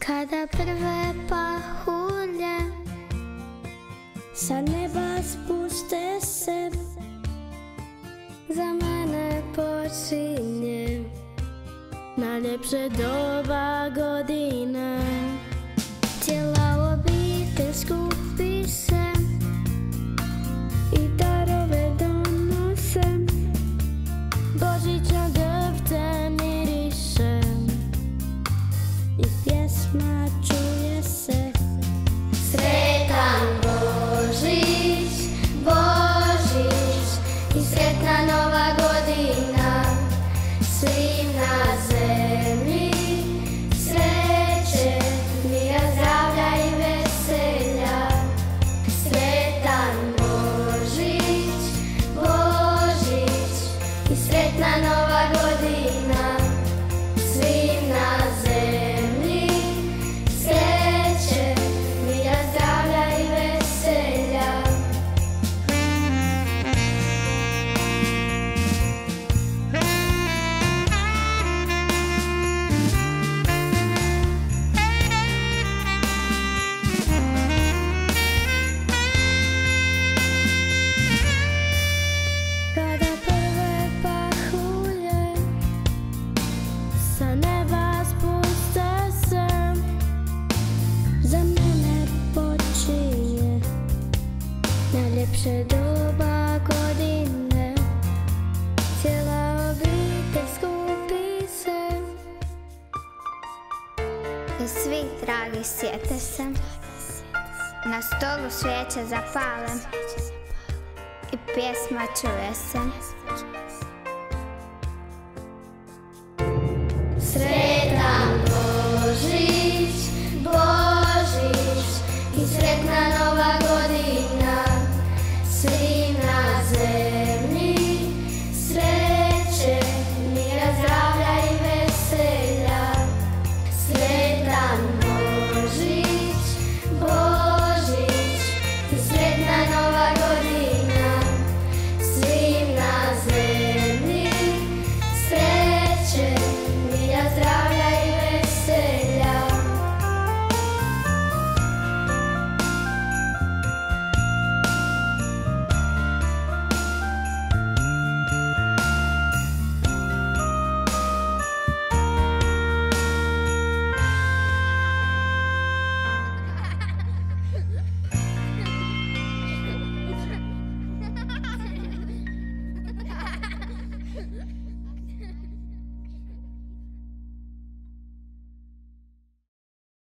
Kada prve pahulje sa neba spuste se, za mene počinje najljepše doba godine. Cijela obitelj skupi se i darove donose, božićno drvce miriše i pjesma čuje se. Sretan Božić, Božić i sretna nova godina svim na zemlji. Sreće, mira, zdravlja i veselja. Sretan Božić, Božić i sretna nova godina svim na zemlji. Sreće, mira, zdravlja i veselja. Kada prve pahulje sa neba spuste se, za mene počinje najljepše doba godine. Cijela obitelj skupi se I svi dragi sjete se, na stolu svijeće zapale i pjesma čuje se. Sretan Božić, Božić i sretna nova godina svim na zemlji. Sreće, mira, zdravlja i veselja. Sretan Božić, Božić i sretna nova godina svim na zemlji. Sreće, mira, zdravlja i veselja. Ha ha ha!